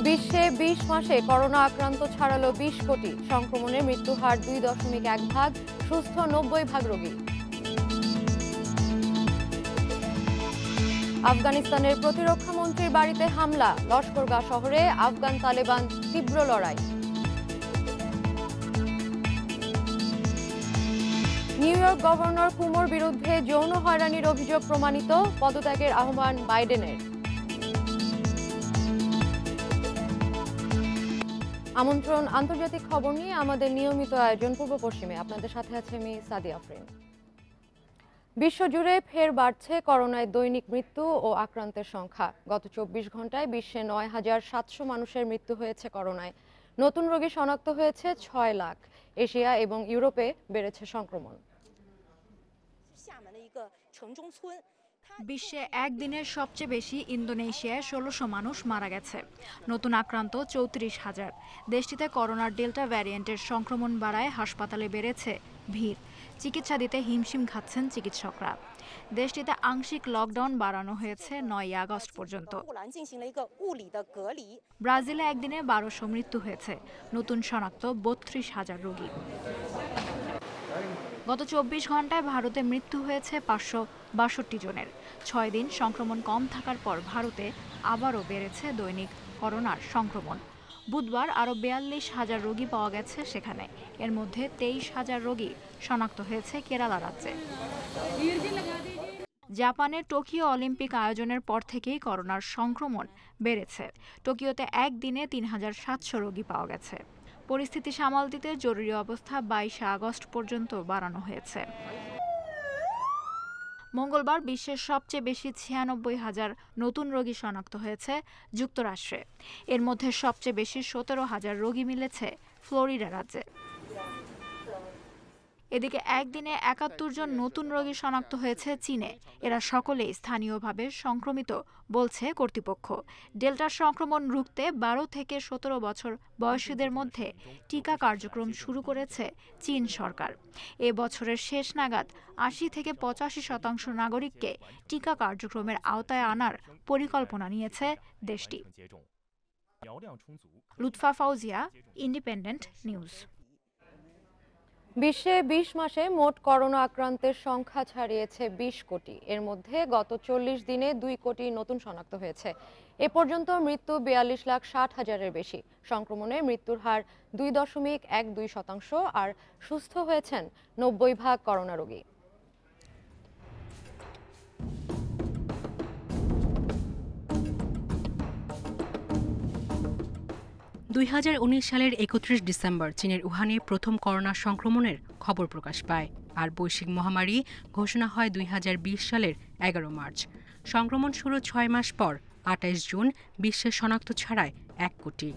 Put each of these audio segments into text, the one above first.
বিশ্বে 20 মাসে করোনা আক্রান্ত ছাড়ালো 20 কোটি। সংক্রমণের মৃত্যু হার 2.1 ভাগ, সুস্থ 90 ভাগ রোগী। আফগানিস্তানের প্রতিরক্ষা মন্ত্রীর বাড়িতে হামলা, লস্করগাহ শহরে আফগান তালেবান তীব্র লড়াই। নিউ ইয়র্ক গভর্নর কুমোর বিরুদ্ধে যৌন হয়রানির অভিযোগ প্রমাণিত, পদত্যাগের আহ্বান বাইডেনের। আমন্ত্রণ আন্তর্জাতিক খবর নিয়ে আমাদের নিয়মিত আয়োজন পূর্ব পশ্চিমে। আপনাদের সাথে আছে আমি সাদিয়া আফরিন। বিশ্বজুড়ে ফের বাড়ছে করোনায় দৈনিক মৃত্যু ও আক্রান্তের সংখ্যা। গত 24 ঘন্টায় বিশ্বে 9,700 মানুষের মৃত্যু হয়েছে করোনায়। নতুন রোগী শনাক্ত হয়েছে 6 লাখ। এশিয়া এবং ইউরোপে বেড়েছে সংক্রমণ। বিশ্বে একদিনের সবচেয়ে বেশি ইন্দোনেশিয়ায় 1600 মানুষ মারা গেছে। নতুন আক্রান্ত 34,000। দেশটিতে করোনার ডেল্টা ভ্যারিয়েন্টের সংক্রমণ বাড়ায় হাসপাতালে বেড়েছে ভিড়। চিকিৎসা দিতে হিমশিম খাচ্ছেন চিকিৎসকরা। দেশটিতে আংশিক লকডাউন বাড়ানো হয়েছে 9 আগস্ট পর্যন্ত। ব্রাজিলে একদিনে 1200 মৃত্যু হয়েছে। নতুন শনাক্ত 32,000 রোগী। গত 24 ঘন্টায় ভারতে মৃত্যু হয়েছে 562 জনের। 6 দিন সংক্রমণ কম থাকার পর ভারতে আবারও বেড়েছে দৈনিক করোনার সংক্রমণ। বুধবার আরও 42,000 রোগী পাওয়া গেছে সেখানে। এর মধ্যে 23,000 রোগী শনাক্ত হয়েছে কেরালা রাজ্যে। জাপানের টোকিও অলিম্পিক আয়োজনের পর থেকেই করোনার সংক্রমণ বেড়েছে। টোকিওতে একদিনে 3,700 রোগী পাওয়া গেছে। পরিস্থিতি সামাল দিতে জরুরি অবস্থা 22 আগস্ট পর্যন্ত বাড়ানো হয়েছে। মঙ্গলবার বিশ্বের সবচেয়ে বেশি 96,000 নতুন রোগী শনাক্ত হয়েছে যুক্তরাষ্ট্রে। এর মধ্যে সবচেয়ে বেশি 17,000 রোগী মিলেছে ফ্লোরিডা রাজ্যে। এদিকে একদিনে 71 জন নতুন রোগী শনাক্ত হয়েছে চীনে। এরা সকলেই স্থানীয়ভাবে সংক্রমিত বলছে কর্তৃপক্ষ। ডেল্টার সংক্রমণ রুখতে 12 থেকে 17 বছর বয়সীদের মধ্যে টিকা কার্যক্রম শুরু করেছে চীন সরকার। এ বছরের শেষ নাগাদ 80 থেকে 85% নাগরিককে টিকা কার্যক্রমের আওতায় আনার পরিকল্পনা নিয়েছে দেশটি। Lutfa Fauzia, Independent News. বিশ্বে 20 মাসে মোট করোনা আক্রান্তের সংখ্যা ছাড়িয়েছে 20 কোটি। এর মধ্যে গত 40 দিনে 2 কোটি নতুন শনাক্ত হয়েছে। এ পর্যন্ত মৃত্যু 42,60,000-এর বেশি। সংক্রমণে মৃত্যুর হার 2.12%, আর সুস্থ হয়েছেন 90 ভাগ করোনা রোগী। 2019 সালের 31 ডিসেম্বর চীনের উহানে প্রথম করোনা সংক্রমণের খবর প্রকাশ পায়, আর বৈশ্বিক মহামারী ঘোষণা হয় 2020 সালের 11 মার্চ। সংক্রমণ শুরু 6 মাস পর 28 জুন বিশ্বের শনাক্ত ছাড়ায় 1 কোটি।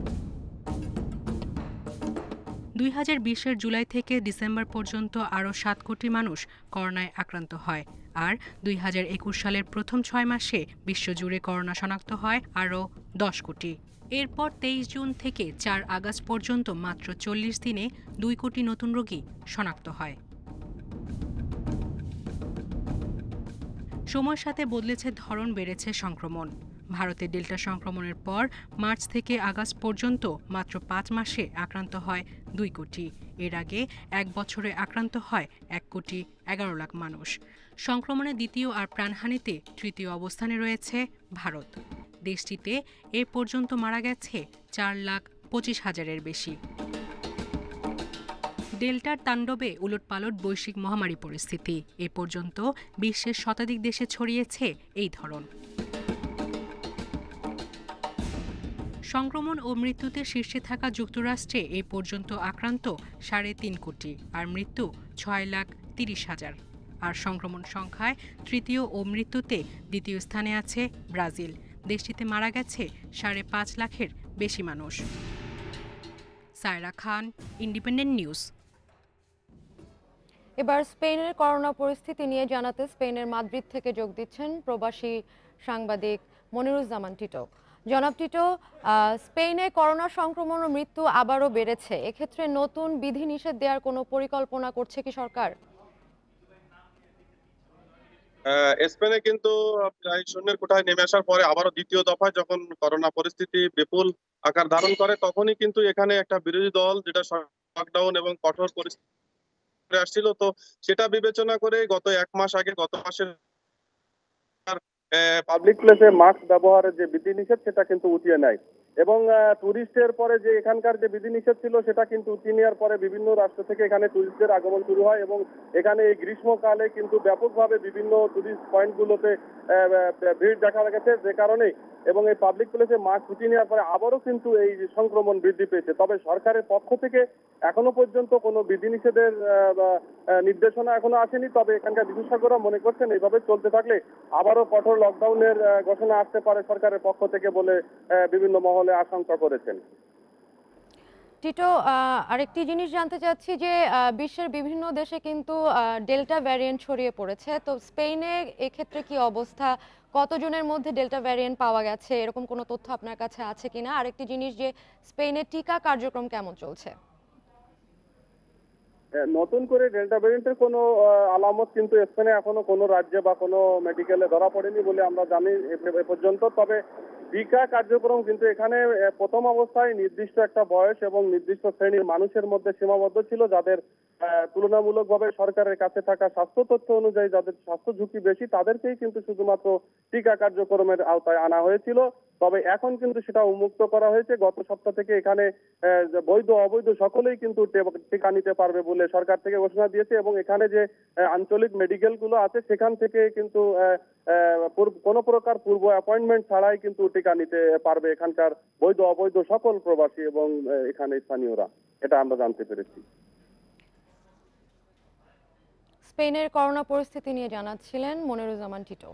2020-এর জুলাই থেকে ডিসেম্বর পর্যন্ত আরও 7 কোটি মানুষ করোনায় আক্রান্ত হয়, আর 2021 সালের প্রথম 6 মাসে বিশ্বজুড়ে করোনা শনাক্ত হয় আরও 10 কোটি। এরপর 23 জুন থেকে 4 আগস্ট পর্যন্ত মাত্র 40 দিনে 2 কোটি নতুন রোগী শনাক্ত হয়। সময়ের সাথে বদলেছে ধরন, বেড়েছে সংক্রমণ। ভারতে ডেল্টা সংক্রমণের পর মার্চ থেকে আগস্ট পর্যন্ত মাত্র 5 মাসে আক্রান্ত হয় 2 কোটি। এর আগে 1 বছরে আক্রান্ত হয় 1 কোটি 11 লাখ মানুষ। সংক্রমণে দ্বিতীয় আর প্রাণহানিতে তৃতীয় অবস্থানে রয়েছে ভারত। দেশটিতে এ পর্যন্ত মারা গেছে 4,25,000-এর বেশি। ডেল্টার তাণ্ডবে উলটপালট বৈশ্বিক মহামারী পরিস্থিতি। এ পর্যন্ত বিশ্বের শতাধিক দেশে ছড়িয়েছে এই ধরন। সংক্রমণ ও মৃত্যুতে শীর্ষে থাকা যুক্তরাষ্ট্রে এ পর্যন্ত আক্রান্ত 3.5 কোটি, আর মৃত্যু 6,30,000। আর সংক্রমণ সংখ্যায় তৃতীয় ও মৃত্যুতে দ্বিতীয় স্থানে আছে ব্রাজিল। দেশটিতে মারা গেছে 5.5 লাখের বেশি মানুষ। Saira Khan, Independent News. এবার স্পেনের করোনা পরিস্থিতি নিয়ে জানাতে স্পেনের মাদ্রিদ থেকে যোগ দিচ্ছেন প্রবাসী সাংবাদিক মনিরুজ্জামান টিটো। জনাব টিটো, স্পেনে করোনা সংক্রমণ ও মৃত্যু আবারও বেড়েছে। এক্ষেত্রে নতুন বিধিনিষেধ দেওয়ার কোনো পরিকল্পনা করছে কি সরকার? স্পেনে কিন্তু প্রায় শূন্যের কোঠায় নেমে আসার পরে আবারও দ্বিতীয় দফায় যখন করোনা পরিস্থিতি বিপুল আকার ধারণ করে, তখনই কিন্তু এখানে একটা বিরোধী দল যেটা লকডাউন এবং কঠোর পরিস্থিতি আসছিল, তো সেটা বিবেচনা করে গত 1 মাস আগে, গত মাসের পাবলিক প্লেসে মাস্ক ব্যবহারের যে বিধিনিষেধ সেটা কিন্তু উঠিয়ে নেয় এবং টুরিস্টের পরে যে এখানকার যে বিধিনিষেধ ছিল সেটা কিন্তু উঠিয়ে নেওয়ার পরে বিভিন্ন রাষ্ট্র থেকে এখানে টুরিস্টদের আগমন শুরু হয় এবং এখানে এই গ্রীষ্মকালে কিন্তু ব্যাপকভাবে বিভিন্ন টুরিস্ট পয়েন্টগুলোতে ভিড় দেখা গেছে, যে কারণে এবং এই পাবলিক প্লেসে মাস্ক উঠিয়ে নেওয়ার পরে আবারও কিন্তু এই সংক্রমণ বৃদ্ধি পেয়েছে। তবে সরকারের পক্ষ থেকে এখনো পর্যন্ত কোনো বিধিনিষেধের নির্দেশনা এখনো আসেনি। তবে এখানকার বিশেষজ্ঞরা মনে করছেন এইভাবে চলতে থাকলে আবারও কঠোর লকডাউনের ঘোষণা আসতে পারে সরকারের পক্ষ থেকে বলে বিভিন্ন মহলে আশঙ্কা করেছেন। টিটো, আরেকটি জিনিস জানতে চাচ্ছি যে বিশ্বের বিভিন্ন দেশে কিন্তু ডেল্টা ভ্যারিয়েন্ট ছড়িয়ে পড়েছে, তো স্পেনে এক্ষেত্রে কি অবস্থা? কতজনের মধ্যে ডেল্টা ভ্যারিয়েন্ট পাওয়া গেছে, এরকম কোনো তথ্য আপনার কাছে আছে কিনা? আরেকটি জিনিস যে স্পেনে টিকা কার্যক্রম কেমন চলছে? নতুন করে ডেল্টা ভ্যারিয়েন্টের কোনো আলামত কিন্তু স্পেনে এখনো কোনো রাজ্যে বা কোনো মেডিকেলে ধরা পড়েনি বলে আমরা জানি এ পর্যন্ত। তবে টিকা কার্যক্রম কিন্তু এখানে প্রথম অবস্থায় নির্দিষ্ট একটা বয়স এবং নির্দিষ্ট শ্রেণীর মানুষের মধ্যে সীমাবদ্ধ ছিল, যাদের তুলনামূলকভাবে সরকারের কাছে থাকা স্বাস্থ্য তথ্য অনুযায়ী যাদের স্বাস্থ্য ঝুঁকি বেশি তাদেরকেই কিন্তু শুধুমাত্র টিকা কার্যক্রমের আওতায় আনা হয়েছিল। তবে এখন কিন্তু সেটা উন্মুক্ত করা হয়েছে। গত সপ্তাহ থেকে এখানে বৈধ অবৈধ সকলেই কিন্তু টিকা নিতে পারবে বলে সরকার থেকে ঘোষণা দিয়েছে এবং এখানে যে আঞ্চলিক মেডিকেল গুলো আছে সেখান থেকে কিন্তু কোনো প্রকার পূর্ব অ্যাপয়েন্টমেন্ট ছাড়াই কিন্তু টিকা নিতে পারবে এখানকার বৈধ অবৈধ সকল প্রবাসী এবং এখানে স্থানীয়রা, এটা আমরা জানতে পেরেছি। স্পেনের করোনা পরিস্থিতি নিয়ে জানাচ্ছিলেন মনিরুজ্জামান টিটো।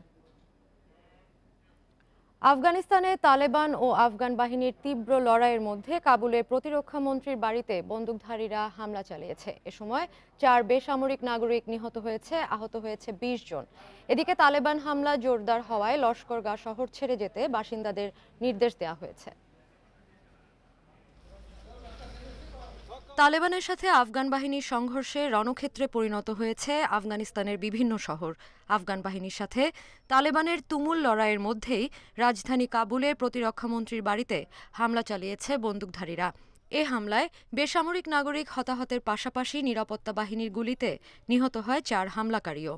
আফগানিস্তানে তালেবান ও আফগান বাহিনীর তীব্র লড়াইয়ের মধ্যে কাবুলের প্রতিরক্ষা মন্ত্রীর বাড়িতে বন্দুকধারীরা হামলা চালিয়েছে। এ সময় 4 বেসামরিক নাগরিক নিহত হয়েছে, আহত হয়েছে 20 জন। এদিকে তালেবান হামলা জোরদার হওয়ায় লস্করগাহ শহর ছেড়ে যেতে বাসিন্দাদের নির্দেশ দেওয়া হয়েছে। তালেবানের সাথে আফগান বাহিনীর সংঘর্ষে রণক্ষেত্রে পরিণত হয়েছে আফগানিস্তানের বিভিন্ন শহর। আফগান বাহিনীর সাথে তালেবানের তুমুল লড়াইয়ের মধ্যেই রাজধানী কাবুলের প্রতিরক্ষামন্ত্রীর বাড়িতে হামলা চালিয়েছে বন্দুকধারীরা। এ হামলায় বেসামরিক নাগরিক হতাহতের পাশাপাশি নিরাপত্তা বাহিনীর গুলিতে নিহত হয় 4 হামলাকারীও।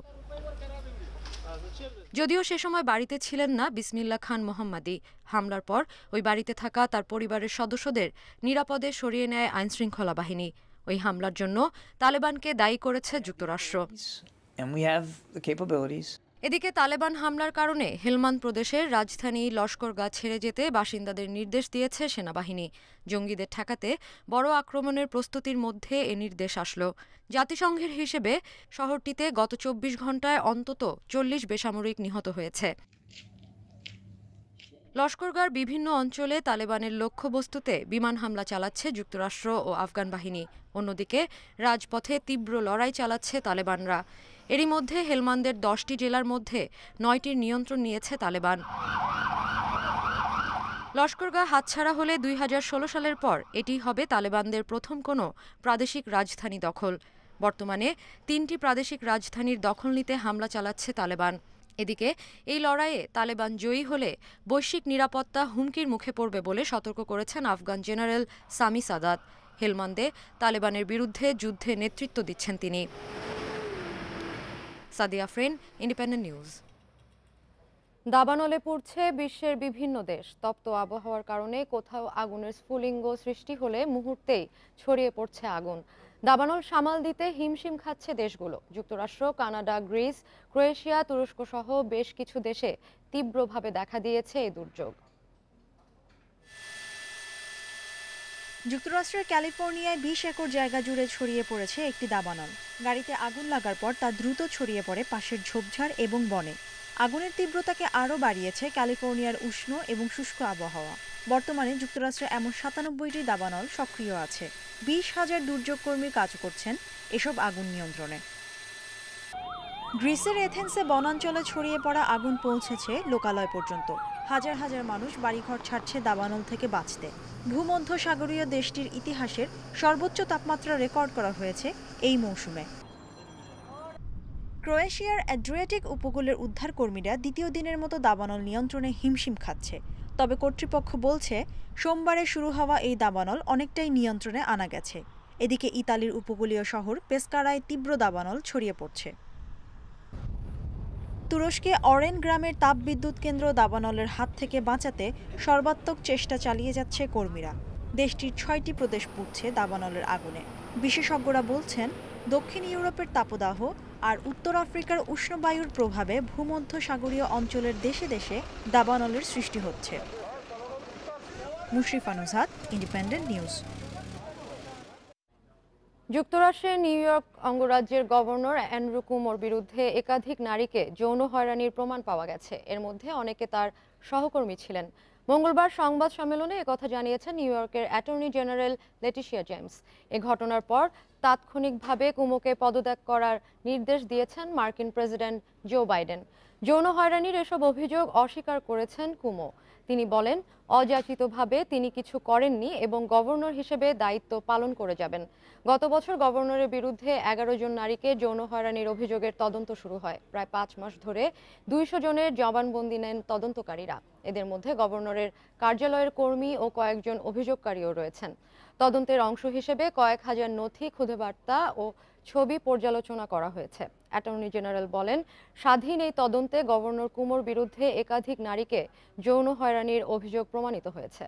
যদিও সে সময় বাড়িতে ছিলেন না বিসমিল্লাহ খান মোহাম্মদী। হামলার পর ওই বাড়িতে থাকা তার পরিবারের সদস্যদের নিরাপদে সরিয়ে নেয় আইনশৃঙ্খলা বাহিনী। ওই হামলার জন্য তালেবানকে দায়ী করেছে যুক্তরাষ্ট্র। এদিকে তালেবান হামলার কারণে হেলমান্দ প্রদেশের রাজধানী লস্করগাহ ছেড়ে যেতে বাসিন্দাদের নির্দেশ দিয়েছে সেনাবাহিনী। জঙ্গিদের ঠেকাতে বড় আক্রমণের প্রস্তুতির মধ্যে এ নির্দেশ আসলো। জাতিসংঘের হিসেবে শহরটিতে গত 24 ঘণ্টায় অন্তত 40 বেসামরিক নিহত হয়েছে। লস্করগাহর বিভিন্ন অঞ্চলে তালেবানের লক্ষ্যবস্তুতে বিমান হামলা চালাচ্ছে যুক্তরাষ্ট্র ও আফগান বাহিনী। অন্যদিকে রাজপথে তীব্র লড়াই চালাচ্ছে তালেবানরা। এরই মধ্যে হেলমান্দের 10টি জেলার মধ্যে 9টির নিয়ন্ত্রণ নিয়েছে তালেবান। লস্করগাহ হাতছাড়া হলে 2016 সালের পর এটি হবে তালেবানদের প্রথম কোনো প্রাদেশিক রাজধানী দখল। বর্তমানে 3টি প্রাদেশিক রাজধানীর দখল নিতে হামলা চালাচ্ছে তালেবান। এদিকে এই লড়াইয়ে তালেবান জয়ী হলে বৈশ্বিক নিরাপত্তা হুমকির মুখে পড়বে বলে সতর্ক করেছেন আফগান জেনারেল সামি সাদাত। হেলমান্দে তালেবানের বিরুদ্ধে যুদ্ধে নেতৃত্ব দিচ্ছেন তিনি। Sadia Afrin, Independent News. দাবানলে পড়ছে বিশ্বের বিভিন্ন দেশ। তপ্ত আবহাওয়ার কারণে কোথাও আগুনের স্ফুলিঙ্গ সৃষ্টি হলে মুহূর্তেই ছড়িয়ে পড়ছে আগুন। দাবানল সামাল দিতে হিমশিম খাচ্ছে দেশগুলো। যুক্তরাষ্ট্র, কানাডা, গ্রিস, ক্রোয়েশিয়া, তুরস্ক সহ বেশ কিছু দেশে তীব্রভাবে দেখা দিয়েছে এই দুর্যোগ। যুক্তরাষ্ট্রের ক্যালিফোর্নিয়ায় 20 একর জায়গা জুড়ে ছড়িয়ে পড়েছে একটি দাবানল। গাড়িতে আগুন লাগার পর তা দ্রুত ছড়িয়ে পড়ে পাশের ঝোপঝাড় এবং বনে। আগুনের তীব্রতাকে আরও বাড়িয়েছে ক্যালিফোর্নিয়ার উষ্ণ এবং শুষ্ক আবহাওয়া। বর্তমানে যুক্তরাষ্ট্রে এমন 97টি দাবানল সক্রিয় আছে। 20,000 দুর্যোগ কর্মী কাজ করছেন এসব আগুন নিয়ন্ত্রণে। গ্রিসের এথেন্সে বনাঞ্চলে ছড়িয়ে পড়া আগুন পৌঁছেছে লোকালয় পর্যন্ত। হাজার হাজার মানুষ বাড়িঘর ছাড়ছে দাবানল থেকে বাঁচতে। ভূমধ্যসাগরীয় দেশটির ইতিহাসের সর্বোচ্চ তাপমাত্রা রেকর্ড করা হয়েছে এই মৌসুমে। ক্রোয়েশিয়ার অ্যাড্রিয়াটিক উপকূলের উদ্ধারকর্মীরা দ্বিতীয় দিনের মতো দাবানল নিয়ন্ত্রণে হিমশিম খাচ্ছে। তবে কর্তৃপক্ষ বলছে সোমবারে শুরু হওয়া এই দাবানল অনেকটাই নিয়ন্ত্রণে আনা গেছে। এদিকে ইতালির উপকূলীয় শহর পেসকারায় তীব্র দাবানল ছড়িয়ে পড়ছে। তুরস্কে অরেন গ্রামের তাপবিদ্যুৎ কেন্দ্র দাবানলের হাত থেকে বাঁচাতে সর্বাত্মক চেষ্টা চালিয়ে যাচ্ছে কর্মীরা। দেশটির ৬টি প্রদেশ পুড়ছে দাবানলের আগুনে। বিশেষজ্ঞরা বলছেন দক্ষিণ ইউরোপের তাপদাহ আর উত্তর আফ্রিকার উষ্ণবায়ুর প্রভাবে ভূমধ্যসাগরীয় অঞ্চলের দেশে দেশে দাবানলের সৃষ্টি হচ্ছে। Mushrifa Nuzhat, Independent News. যুক্তরাষ্ট্রের নিউ ইয়র্ক অঙ্গরাজ্যের গভর্নর অ্যান্ড্রু কুমোর বিরুদ্ধে একাধিক নারীকে যৌন হয়রানির প্রমাণ পাওয়া গেছে। এর মধ্যে অনেকে তার সহকর্মী ছিলেন। মঙ্গলবার সংবাদ সম্মেলনে একথা জানিয়েছেন নিউ ইয়র্কের অ্যাটর্নি জেনারেল লেটিশিয়া জেমস। এ ঘটনার পর তাৎক্ষণিকভাবে কুমোকে পদত্যাগ করার নির্দেশ দিয়েছেন মার্কিন প্রেসিডেন্ট জো বাইডেন। যৌন হয়রানির এসব অভিযোগ অস্বীকার করেছেন কুমো। তিনি বলেন অযাচিতভাবে তিনি কিছু করেননি এবং গভর্নর হিসেবে দায়িত্ব পালন করে যাবেন। গত বছর গভর্নরের বিরুদ্ধে 11 জন নারীকে যৌন হয়রানির অভিযোগের তদন্ত শুরু হয়। প্রায় 5 মাস ধরে 200 জনের জবানবন্দি নেন তদন্তকারীরা। এদের মধ্যে গভর্নরের কার্যালয়ের কর্মী ও কয়েকজন অভিযোগকারীও রয়েছেন। তদন্তের অংশ হিসেবে কয়েক হাজার নথি, খুদেবার্তা ও ছবি পর্যালোচনা করা হয়েছে। অ্যাটর্নি জেনারেল বলেন স্বাধীন এই তদন্তে গভর্নর কুমোর বিরুদ্ধে একাধিক নারীকে যৌন হয়রানির অভিযোগ প্রমাণিত হয়েছে।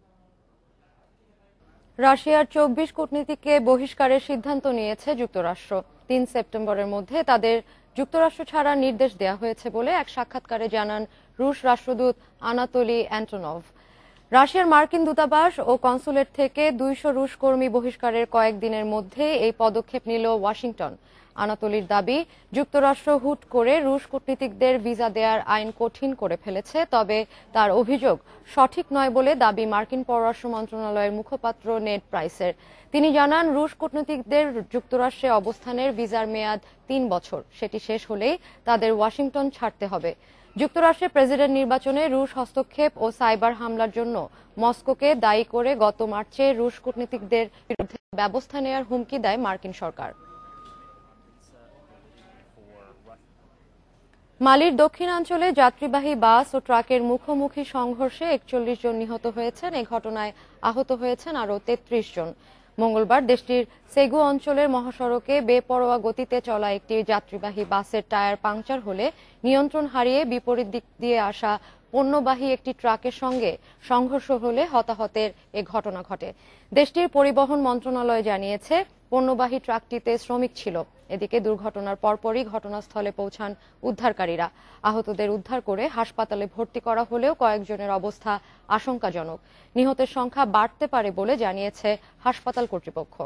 রাশিয়ার 24 কূটনীতিককে বহিষ্কারের সিদ্ধান্ত নিয়েছে যুক্তরাষ্ট্র। 3 সেপ্টেম্বরের মধ্যে তাদের যুক্তরাষ্ট্র ছাড়ার নির্দেশ দেওয়া হয়েছে বলে এক সাক্ষাৎকারে জানান রুশ রাষ্ট্রদূত আনাতোলি অ্যান্টোনভ। রাশিয়ার মার্কিন দূতাবাস ও কনসুলেট থেকে 200 রুশ কর্মী বহিষ্কারের কয়েকদিনের মধ্যে এই পদক্ষেপ নিল ওয়াশিংটন। আনাতোলির দাবি, যুক্তরাষ্ট্র হুট করে রুশ কূটনীতিকদের ভিসা দেওয়ার আইন কঠিন করে ফেলেছে। তবে তার অভিযোগ সঠিক নয় বলে দাবি মার্কিন পররাষ্ট্র মন্ত্রণালয়ের মুখপাত্র নেড প্রাইসের। তিনি জানান, রুশ কূটনীতিকদের যুক্তরাষ্ট্রে অবস্থানের ভিসার মেয়াদ 3 বছর। সেটি শেষ হলেই তাদের ওয়াশিংটন ছাড়তে হবে। যুক্তরাষ্ট্রের প্রেসিডেন্ট নির্বাচনে রুশ হস্তক্ষেপ ও সাইবার হামলার জন্য মস্কোকে দায়ী করে গত মার্চে রুশ কূটনীতিকদের বিরুদ্ধে ব্যবস্থা নেওয়ার হুমকি দেয় মার্কিন সরকার। মালির দক্ষিণাঞ্চলে যাত্রীবাহী বাস ও ট্রাকের মুখোমুখি সংঘর্ষে 41 জন নিহত হয়েছেন। এই ঘটনায় আহত হয়েছেন আরও 33 জন। মঙ্গলবার দেশটির সেগু অঞ্চলের মহাসড়কে বেপরোয়া গতিতে চলা একটি যাত্রীবাহী বাসের টায়ার পাংচার হলে নিয়ন্ত্রণ হারিয়ে বিপরীত দিক দিয়ে আসা পণ্যবাহী একটি ট্রাকের সঙ্গে সংঘর্ষ হলে হতাহতের এ ঘটনা ঘটে। দেশটির পরিবহন মন্ত্রণালয় জানিয়েছে পণ্যবাহী ট্রাকটিতে শ্রমিক ছিল। এদিকে দুর্ঘটনার পরপরই ঘটনাস্থলে পৌঁছান উদ্ধারকারীরা। আহতদের উদ্ধার করে হাসপাতালে ভর্তি করা হলেও কয়েকজনের অবস্থা আশঙ্কাজনক। নিহতের সংখ্যা বাড়তে পারে বলে জানিয়েছে হাসপাতাল কর্তৃপক্ষ।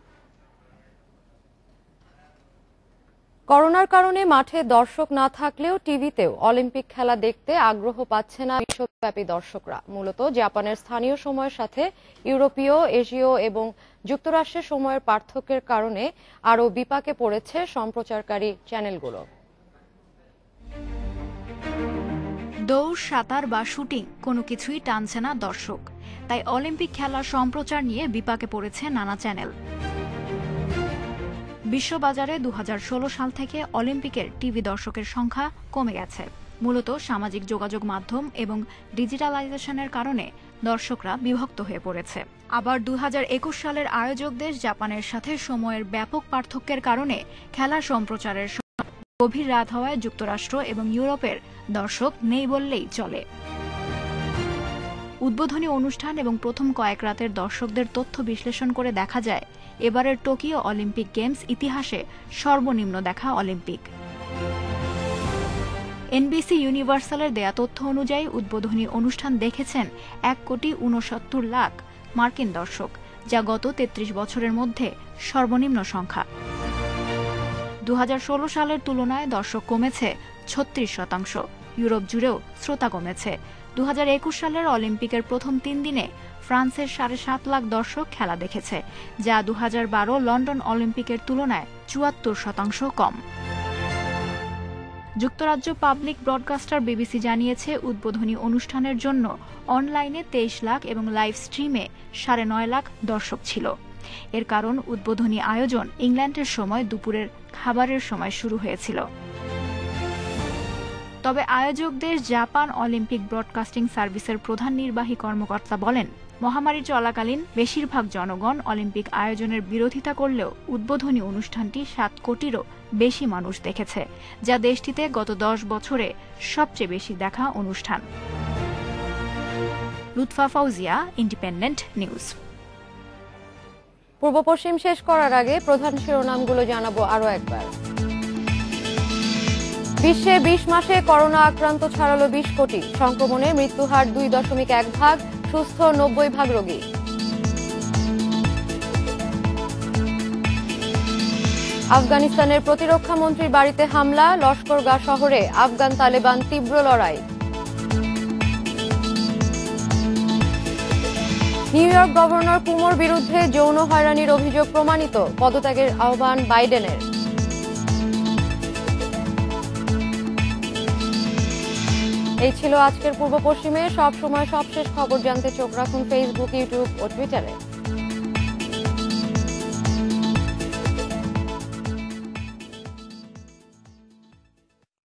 করোনার কারণে মাঠে দর্শক না থাকলেও টিভিতেও অলিম্পিক খেলা দেখতে আগ্রহ পাচ্ছে না বিশ্বব্যাপী দর্শকরা। মূলত জাপানের স্থানীয় সময়ের সাথে ইউরোপীয়, এশীয় এবং যুক্তরাষ্ট্রের সময়ের পার্থক্যের কারণে আরও বিপাকে পড়েছে সম্প্রচারকারী চ্যানেলগুলো। দৌড়, সাঁতার বা শুটিং কোনো কিছুই টানছে না দর্শক। তাই অলিম্পিক খেলার সম্প্রচার নিয়ে বিপাকে পড়েছে নানা চ্যানেল। বিশ্ববাজারে 2016 সাল থেকে অলিম্পিকের টিভি দর্শকের সংখ্যা কমে গেছে। মূলত সামাজিক যোগাযোগ মাধ্যম এবং ডিজিটালাইজেশনের কারণে দর্শকরা বিভক্ত হয়ে পড়েছে। আবার 2021 সালের আয়োজক দেশ জাপানের সাথে সময়ের ব্যাপক পার্থক্যের কারণে খেলা সম্প্রচারের গভীর রাত হওয়ায় যুক্তরাষ্ট্র এবং ইউরোপের দর্শক নেই বললেই চলে। উদ্বোধনী অনুষ্ঠান এবং প্রথম কয়েক রাতের দর্শকদের তথ্য বিশ্লেষণ করে দেখা যায়, এবারের টোকিও অলিম্পিক গেমস ইতিহাসে সর্বনিম্ন দেখা অলিম্পিক। এনবিসি ইউনিভার্সালের দেয়া তথ্য অনুযায়ী উদ্বোধনী অনুষ্ঠান দেখেছেন 1,69,00,000 মার্কিন দর্শক, যা গত 33 বছরের মধ্যে সর্বনিম্ন সংখ্যা। 2016 সালের তুলনায় দর্শক কমেছে 36%। ইউরোপ জুড়েও শ্রোতা কমেছে। 2021 সালের অলিম্পিকের প্রথম 3 দিনে ফ্রান্সের 7.5 লাখ দর্শক খেলা দেখেছে, যা 2012 লন্ডন অলিম্পিকের তুলনায় 74% কম। যুক্তরাজ্য পাবলিক ব্রডকাস্টার বিবিসি জানিয়েছে, উদ্বোধনী অনুষ্ঠানের জন্য অনলাইনে 23 লাখ এবং লাইভ স্ট্রিমে 9.5 লাখ দর্শক ছিল। এর কারণ উদ্বোধনী আয়োজন ইংল্যান্ডের সময় দুপুরের খাবারের সময় শুরু হয়েছিল। তবে আয়োজক দেশ জাপান অলিম্পিক ব্রডকাস্টিং সার্ভিসের প্রধান নির্বাহী কর্মকর্তা বলেন, মহামারী চলাকালীন বেশিরভাগ জনগণ অলিম্পিক আয়োজনের বিরোধিতা করলেও উদ্বোধনী অনুষ্ঠানটি 7 কোটিরও বেশি মানুষ দেখেছে, যা দেশটিতে গত 10 বছরে সবচেয়ে বেশি দেখা অনুষ্ঠান। Lutfa Fauzia, Independent News. পূর্ব পশ্চিম শেষ করার আগে প্রধান শিরোনামগুলো জানাবো আরো একবার। বিশ্বে 20 মাসে করোনা আক্রান্ত ছাড়ালো 20 কোটি, সংক্রমণে মৃত্যুহার 2.1 ভাগ, সুস্থ 90 ভাগ রোগী। আফগানিস্তানের প্রতিরক্ষা মন্ত্রীর বাড়িতে হামলা, লস্করগাহ শহরে আফগান তালেবান তীব্র লড়াই। নিউ ইয়র্ক গভর্নর কুমোর বিরুদ্ধে যৌন হয়রানির অভিযোগ প্রমাণিত, পদত্যাগের আহ্বান বাইডেনের। এই ছিল আজকের পূর্ব পশ্চিমে। সব সময় সবশেষ খবর জানতে চোখ রাখুন ফেসবুক, ইউটিউব ও টুইটারে।